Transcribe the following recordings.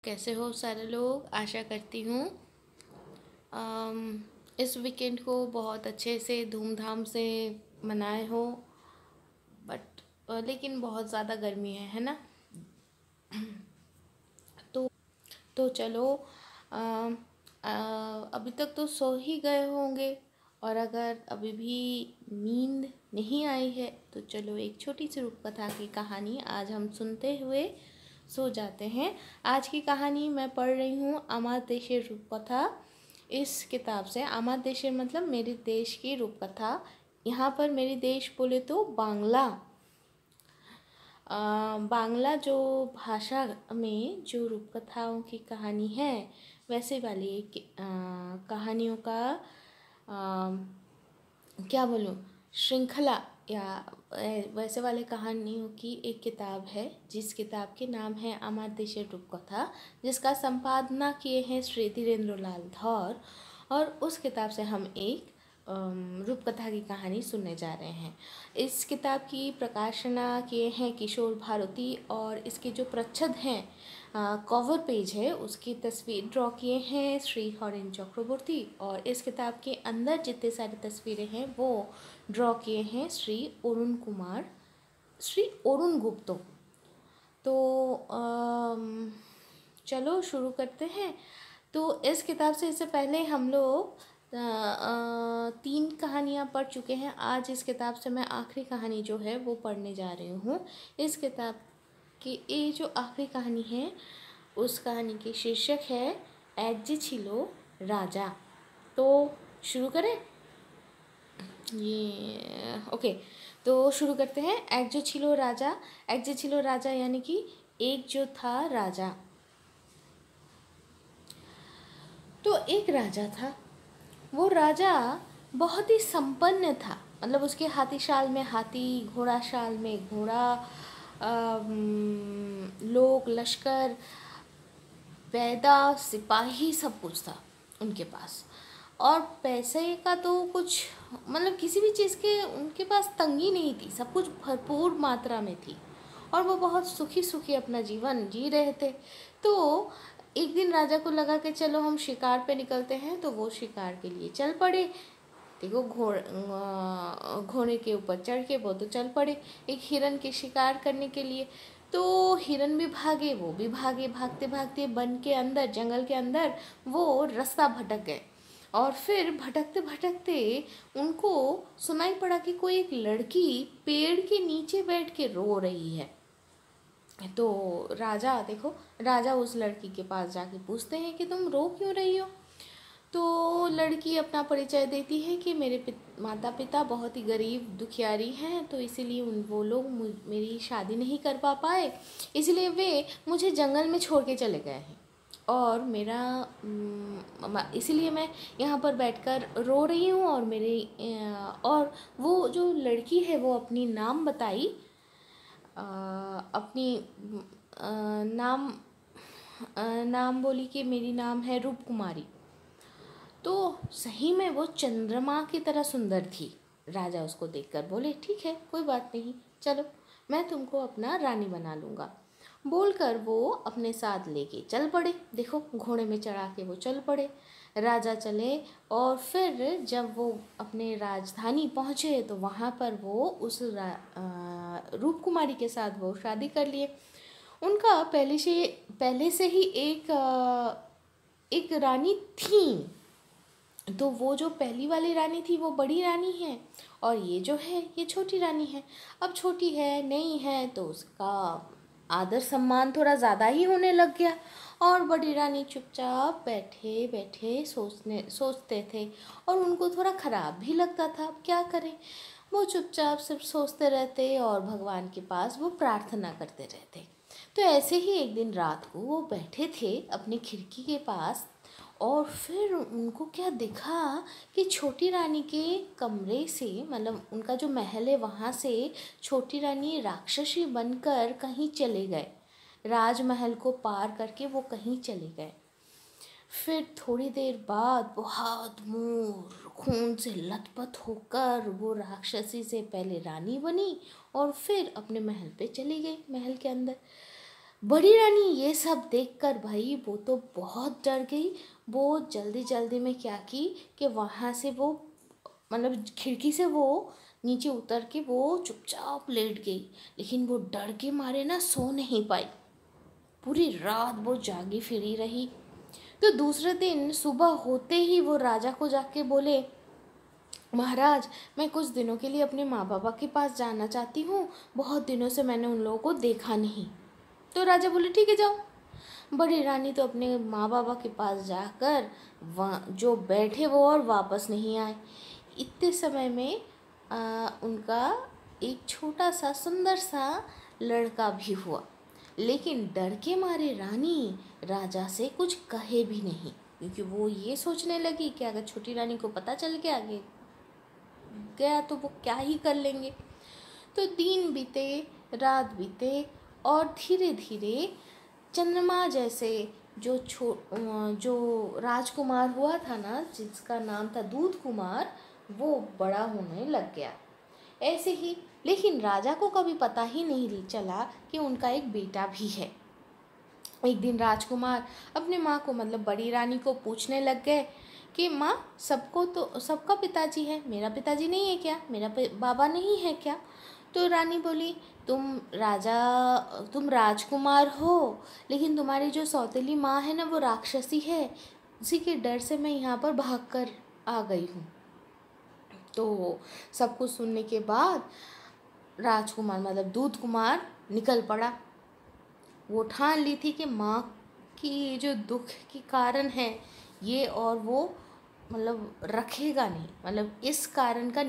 कैसे हो सारे लोग। आशा करती हूँ इस वीकेंड को बहुत अच्छे से धूमधाम से मनाए हो। बट लेकिन बहुत ज़्यादा गर्मी है ना। तो चलो अम, अभी तक तो सो ही गए होंगे, और अगर अभी भी नींद नहीं आई है तो चलो एक छोटी सी रूपकथा की कहानी आज हम सुनते हुए सो जाते हैं। आज की कहानी मैं पढ़ रही हूँ अमात्यशे रूपकथा। इस किताब से अमात्यशे मतलब मेरे देश की रूपकथा। यहाँ पर मेरे देश बोले तो बांग्ला। बांग्ला जो भाषा में जो रूपकथाओं की कहानी है वैसे वाली कहानियों का क्या बोलूँ श्रृंखला या वैसे वाले कहानियों की एक किताब है, जिस किताब के नाम है अमात्यशे रूपकथा, जिसका संपादना किए हैं श्री धीरेन्द्र लाल धौर। और उस किताब से हम एक रूपकथा की कहानी सुनने जा रहे हैं। इस किताब की प्रकाशना किए हैं किशोर भारती, और इसके जो प्रच्छद हैं कवर पेज है उसकी तस्वीर ड्रॉ किए हैं श्री हरेन चक्रवर्ती, और इस किताब के अंदर जितने सारी तस्वीरें हैं वो ड्रॉ किए हैं श्री अरुण गुप्तो। तो चलो शुरू करते हैं। तो इस किताब से इससे पहले हम लोग 3 कहानियाँ पढ़ चुके हैं। आज इस किताब से मैं आखिरी कहानी जो है वो पढ़ने जा रही हूँ। इस किताब की ये जो आखिरी कहानी है उस कहानी की शीर्षक है एग्जे छिलो राजा। तो शुरू करें। ये ओके, तो शुरू करते हैं। एग्जे छिलो राजा। एग्जे छिलो राजा यानी कि एक जो था राजा। तो एक राजा था। वो राजा बहुत ही संपन्न था, मतलब उसके हाथीशाल में हाथी, घोड़ा शाल में घोड़ा, लोग, लश्कर, पैदा, सिपाही, सब कुछ था उनके पास। और पैसे का तो कुछ मतलब किसी भी चीज़ के उनके पास तंगी नहीं थी, सब कुछ भरपूर मात्रा में थी, और वो बहुत सुखी सुखी अपना जीवन जी रहे थे। तो एक दिन राजा को लगा कि चलो हम शिकार पे निकलते हैं, तो वो शिकार के लिए चल पड़े। देखो घोड़े के ऊपर चढ़ के वो तो चल पड़े एक हिरन के शिकार करने के लिए। तो हिरन भी भागे, वो भी भागे, भागते भागते वन के अंदर, जंगल के अंदर वो रास्ता भटक गए। और फिर भटकते भटकते उनको सुनाई पड़ा कि कोई एक लड़की पेड़ के नीचे बैठ के रो रही है। तो राजा उस लड़की के पास जाके पूछते हैं कि तुम रो क्यों रही हो। तो लड़की अपना परिचय देती है कि मेरे माता पिता बहुत ही गरीब दुखियारी हैं, तो इसीलिए वो लोग मेरी शादी नहीं कर पाए, इसलिए वे मुझे जंगल में छोड़ के चले गए हैं, और मेरा इसीलिए मैं यहाँ पर बैठकर रो रही हूँ। और वो जो लड़की है वो अपनी नाम बताई, अपनी नाम बोली कि मेरी नाम है रूप कुमारी। तो सही में वो चंद्रमा की तरह सुंदर थी। राजा उसको देखकर बोले ठीक है, कोई बात नहीं, चलो मैं तुमको अपना रानी बना लूँगा। बोलकर वो अपने साथ लेके चल पड़े। देखो घोड़े में चढ़ा के वो चल पड़े। राजा चले, और फिर जब वो अपने राजधानी पहुँचे तो वहाँ पर वो उस रूप कुमारी के साथ वो शादी कर लिए। उनका पहले से ही एक रानी थी। तो वो जो पहली वाली रानी थी वो बड़ी रानी है, और ये जो है ये छोटी रानी है। अब छोटी है नहीं है तो उसका आदर सम्मान थोड़ा ज़्यादा ही होने लग गया, और बड़ी रानी चुपचाप बैठे बैठे सोचते थे, और उनको थोड़ा ख़राब भी लगता था। अब क्या करें, वो चुपचाप सिर्फ सोचते रहते और भगवान के पास वो प्रार्थना करते रहते। तो ऐसे ही एक दिन रात को वो बैठे थे अपनी खिड़की के पास, और फिर उनको क्या दिखा कि छोटी रानी के कमरे से, मतलब उनका जो महल है वहाँ से छोटी रानी राक्षसी बनकर कहीं चले गए। राजमहल को पार करके वो कहीं चले गए। फिर थोड़ी देर बाद बहुत मोर खून से लथपथ होकर वो राक्षसी से पहले रानी बनी, और फिर अपने महल पे चली गई, महल के अंदर। बड़ी रानी ये सब देखकर भाई वो तो बहुत डर गई। वो जल्दी जल्दी में क्या की कि वहाँ से वो मतलब खिड़की से वो नीचे उतर के वो चुपचाप लेट गई। लेकिन वो डर के मारे ना सो नहीं पाई। पूरी रात वो जागी फिरी रही। तो दूसरे दिन सुबह होते ही वो राजा को जाके बोले, महाराज, मैं कुछ दिनों के लिए अपने माँ बाबा के पास जाना चाहती हूँ। बहुत दिनों से मैंने उन लोगों को देखा नहीं। तो राजा बोले, ठीक है, जाओ। बड़ी रानी तो अपने माँ बाबा के पास जाकर वहाँ जो बैठे वो और वापस नहीं आए। इतने समय में उनका एक छोटा सा सुंदर सा लड़का भी हुआ। लेकिन डर के मारे रानी राजा से कुछ कहे भी नहीं, क्योंकि वो ये सोचने लगी कि अगर छोटी रानी को पता चल गया तो वो क्या ही कर लेंगे। तो दिन बीते, रात बीते, और धीरे धीरे चंद्रमा जैसे जो राजकुमार हुआ था ना, जिसका नाम था दूध कुमार, वो बड़ा होने लग गया। ऐसे ही, लेकिन राजा को कभी पता ही नहीं चला कि उनका एक बेटा भी है। एक दिन राजकुमार अपने माँ को मतलब बड़ी रानी को पूछने लग गए कि माँ, सबका पिताजी है, मेरा पिताजी नहीं है क्या, मेरा बाबा नहीं है क्या? तो रानी बोली, तुम राजकुमार हो, लेकिन तुम्हारी जो सौतेली माँ है ना वो राक्षसी है। उसी के डर से मैं यहाँ पर भाग कर आ गई हूँ। तो सब कुछ सुनने के बाद राजकुमार मतलब दूध कुमार निकल पड़ा। वो ठान ली थी कि माँ की जो दुख की कारण है ये, और वो मतलब रखेगा नहीं, मतलब इस कारण का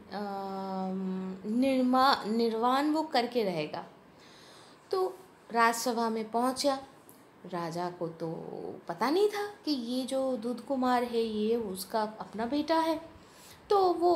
निर्वाण वो करके रहेगा। तो राजसभा में पहुंचा। राजा को तो पता नहीं था कि ये जो दूध कुमार है ये उसका अपना बेटा है। तो वो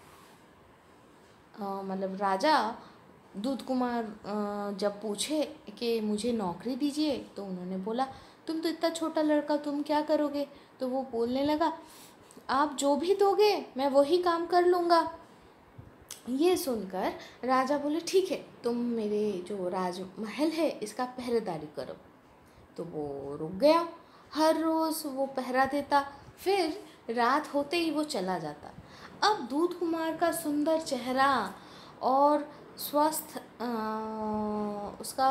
मतलब राजा दूध कुमार जब पूछे कि मुझे नौकरी दीजिए, तो उन्होंने बोला, तुम तो इतना छोटा लड़का, तुम क्या करोगे? तो वो बोलने लगा, आप जो भी दोगे मैं वही काम कर लूँगा। ये सुनकर राजा बोले, ठीक है, तुम मेरे जो राजमहल है इसका पहरेदारी करो। तो वो रुक गया। हर रोज़ वो पहरा देता, फिर रात होते ही वो चला जाता। अब दूध कुमार का सुंदर चेहरा और स्वस्थ उसका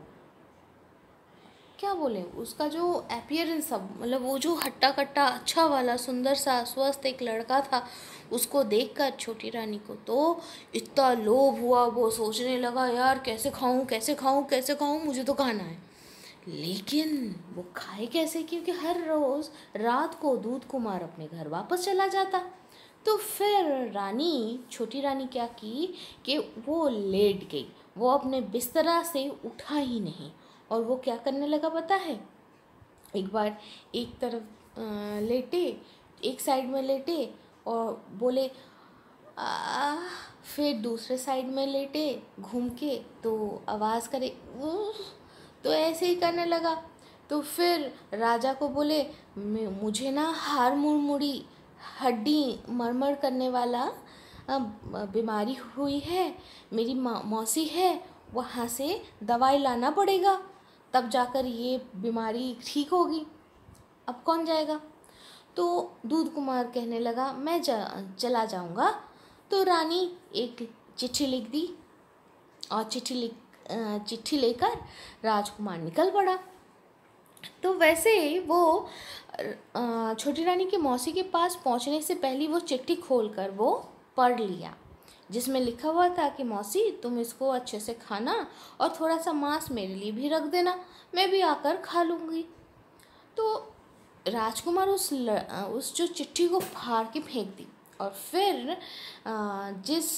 क्या बोले, उसका जो अपीयरेंस सब मतलब वो जो हट्टा कट्टा अच्छा वाला सुंदर सा स्वस्थ एक लड़का था, उसको देखकर छोटी रानी को तो इतना लोभ हुआ। वो सोचने लगा, यार कैसे खाऊं कैसे खाऊं कैसे खाऊं, मुझे तो खाना है। लेकिन वो खाए कैसे, क्योंकि हर रोज़ रात को दूध कुमार अपने घर वापस चला जाता। तो फिर छोटी रानी क्या की कि वो लेट गई। वो अपने बिस्तरा से उठा ही नहीं, और वो क्या करने लगा पता है? एक बार एक तरफ लेटे, एक साइड में लेटे और बोले आ, फिर दूसरे साइड में लेटे घूम के तो आवाज़ करे "उह", तो ऐसे ही करने लगा। तो फिर राजा को बोले, मुझे ना हार मुड़मुड़ी हड्डी मरमर करने वाला बीमारी हुई है, मेरी मौसी है, वहाँ से दवाई लाना पड़ेगा, तब जाकर ये बीमारी ठीक होगी। अब कौन जाएगा? तो दूध कुमार कहने लगा, मैं चला जाऊँगा। तो रानी एक चिट्ठी लिख दी, और चिट्ठी लेकर राजकुमार निकल पड़ा। तो वैसे ही वो छोटी रानी की मौसी के पास पहुंचने से पहले वो चिट्ठी खोलकर वो पढ़ लिया, जिसमें लिखा हुआ था कि मौसी, तुम इसको अच्छे से खाना और थोड़ा सा मांस मेरे लिए भी रख देना, मैं भी आकर खा लूँगी। तो राजकुमार उस जो चिट्ठी को फाड़ के फेंक दी, और फिर जिस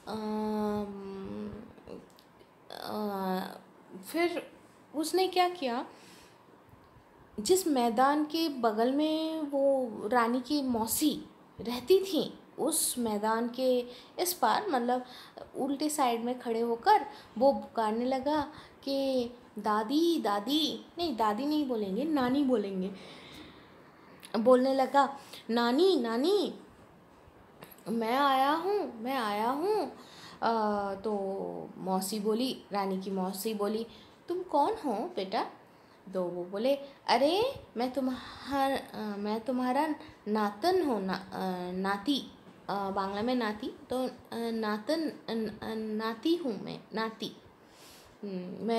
फिर उसने क्या किया, जिस मैदान के बगल में वो रानी की मौसी रहती थी, उस मैदान के इस पार मतलब उल्टे साइड में खड़े होकर वो पुकारने लगा कि दादी दादी, नहीं दादी नहीं बोलेंगे, नानी बोलेंगे। बोलने लगा, नानी नानी, मैं आया हूँ मैं आया हूँ। तो मौसी बोली, रानी की मौसी बोली, तुम कौन हो बेटा? तो वो बोले, अरे मैं तुम्हारा नातन हूँ, नाती, बांग्ला में नाती, तो नाती हूँ मैं, नाती। मैं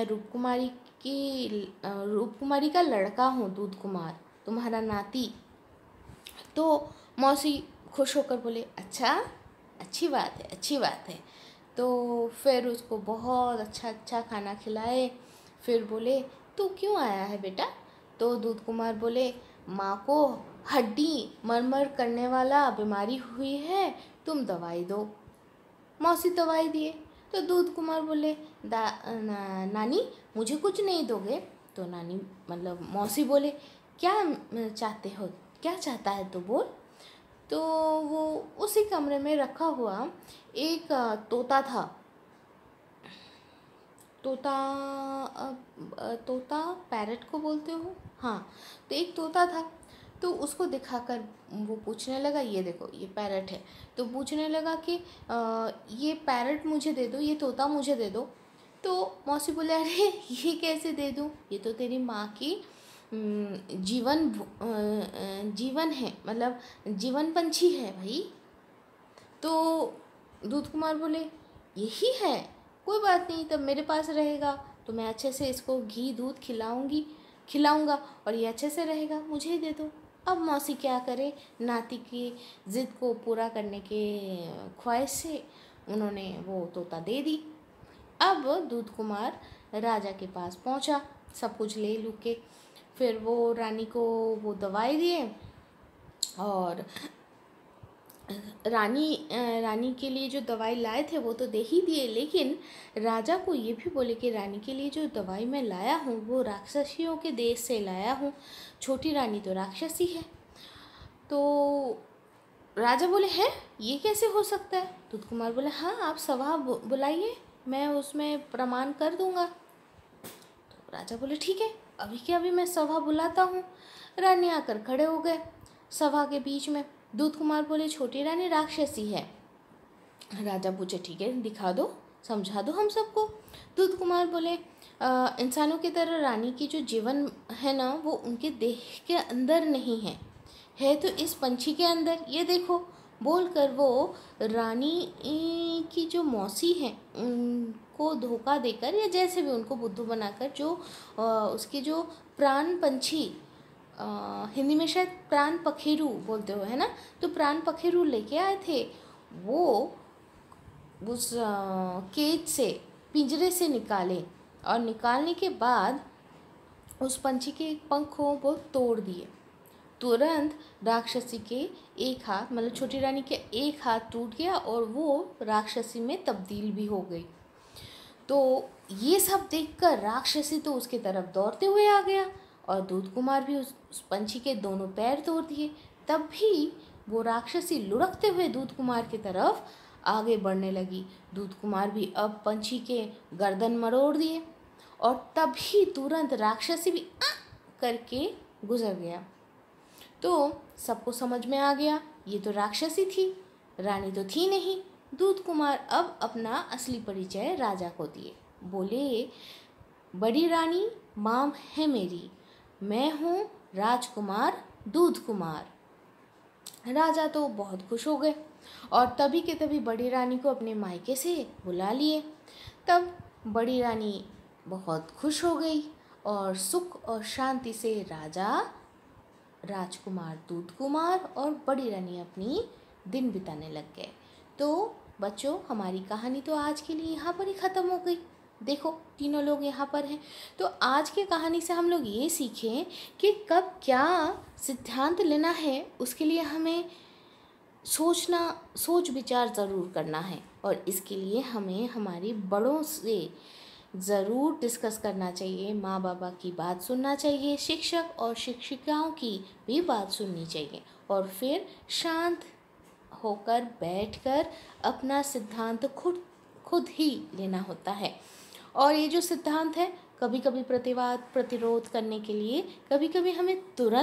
रूप कुमारी का लड़का हूँ, दूध कुमार, तुम्हारा नाती। तो मौसी खुश होकर बोले, अच्छा, अच्छी बात है, अच्छी बात है। तो फिर उसको बहुत अच्छा अच्छा खाना खिलाए। फिर बोले, तू क्यों आया है बेटा? तो दूध कुमार बोले, माँ को हड्डी मरमर करने वाला बीमारी हुई है, तुम दवाई दो। मौसी दवाई दिए। तो दूध कुमार बोले, नानी मुझे कुछ नहीं दोगे? तो नानी मतलब मौसी बोले, क्या चाहते हो, क्या चाहता है तो बोल। तो वो उसी कमरे में रखा हुआ एक तोता था। तोता, तोता पैरट को बोलते हो, हाँ। तो एक तोता था, तो उसको दिखाकर वो पूछने लगा, ये देखो ये पैरट है। तो पूछने लगा कि ये पैरट मुझे दे दो, ये तोता मुझे दे दो। तो मौसी बोले, अरे ये कैसे दे दूँ, ये तो तेरी माँ की जीवन है, मतलब जीवन पंछी है भाई। तो दूध कुमार बोले, यही है, कोई बात नहीं, तब मेरे पास रहेगा तो मैं अच्छे से इसको घी दूध खिलाऊंगा और ये अच्छे से रहेगा, मुझे ही दे दो। अब मौसी क्या करे, नाती की ज़िद को पूरा करने के ख्वाहिश से उन्होंने वो तोता दे दी। अब दूध कुमार राजा के पास पहुंचा, सब कुछ ले लू के। फिर वो रानी को वो दवाई दिए और रानी के लिए जो दवाई लाए थे वो तो दे ही दिए, लेकिन राजा को ये भी बोले कि रानी के लिए जो दवाई मैं लाया हूँ वो राक्षसियों के देश से लाया हूँ, छोटी रानी तो राक्षसी है। तो राजा बोले, हैं ये कैसे हो सकता है? दूध कुमार बोले, हाँ आप सभा बुलाइए, मैं उसमें प्रमाण कर दूंगा। तो राजा बोले, ठीक है, अभी के अभी मैं सभा बुलाता हूँ। रानी आकर खड़े हो गए सभा के बीच में। दूध कुमार बोले, छोटी रानी राक्षसी है। राजा पूछे, ठीक है दिखा दो, समझा दो हम सबको। दूध कुमार बोले, इंसानों की तरह रानी की जो जीवन है ना वो उनके देह के अंदर नहीं है तो इस पंछी के अंदर, ये देखो। बोलकर वो रानी की जो मौसी है उनको धोखा देकर या जैसे भी उनको बुद्धू बनाकर जो उसकी जो प्राण पंछी, हिंदी में शायद प्राण पखेरु बोलते हो है ना, तो प्राण पखेरु लेके आए थे। वो उस केज से, पिंजरे से निकाले और निकालने के बाद उस पंछी के पंखों को तोड़ दिए। तुरंत राक्षसी के एक हाथ, मतलब छोटी रानी के एक हाथ टूट गया और वो राक्षसी में तब्दील भी हो गई। तो ये सब देखकर राक्षसी तो उसके तरफ दौड़ते हुए आ गया और दूध कुमार भी उस पंछी के दोनों पैर तोड़ दिए। तब भी वो राक्षसी लुढ़कते हुए दूध कुमार की तरफ आगे बढ़ने लगी। दूध कुमार भी अब पंछी के गर्दन मरोड़ दिए और तभी तुरंत राक्षसी भी करके गुजर गया। तो सबको समझ में आ गया ये तो राक्षसी थी, रानी तो थी नहीं। दूध कुमार अब अपना असली परिचय राजा को दिए। बोले, बड़ी रानी माँ है मेरी, मैं हूँ राजकुमार दूध कुमार। राजा तो बहुत खुश हो गए और तभी के तभी बड़ी रानी को अपने मायके से बुला लिए। तब बड़ी रानी बहुत खुश हो गई और सुख और शांति से राजा, राजकुमार दूध कुमार और बड़ी रानी अपनी दिन बिताने लग गए। तो बच्चों, हमारी कहानी तो आज के लिए यहाँ पर ही ख़त्म हो गई। देखो तीनों लोग यहाँ पर हैं। तो आज की कहानी से हम लोग ये सीखें कि कब क्या सिद्धांत लेना है उसके लिए हमें सोच विचार ज़रूर करना है और इसके लिए हमें हमारी बड़ों से ज़रूर डिस्कस करना चाहिए, माँ बाबा की बात सुनना चाहिए, शिक्षक और शिक्षिकाओं की भी बात सुननी चाहिए और फिर शांत होकर बैठकर अपना सिद्धांत खुद ही लेना होता है। और ये जो सिद्धांत है कभी कभी प्रतिवाद प्रतिरोध करने के लिए कभी कभी हमें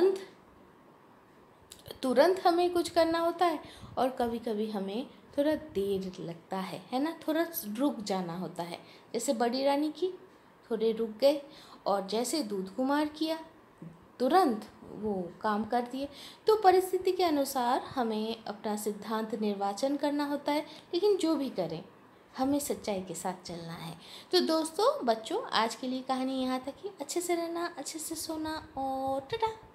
तुरंत हमें कुछ करना होता है और कभी कभी हमें थोड़ा देर लगता है ना, थोड़ा रुक जाना होता है। जैसे बड़ी रानी की थोड़े रुक गए और जैसे दूध कुमार किया तुरंत वो काम कर दिए। तो परिस्थिति के अनुसार हमें अपना सिद्धांत निर्वाचन करना होता है, लेकिन जो भी करें हमें सच्चाई के साथ चलना है। तो दोस्तों, बच्चों, आज के लिए कहानी यहाँ तक ही। अच्छे से रहना, अच्छे से सोना और टाटा।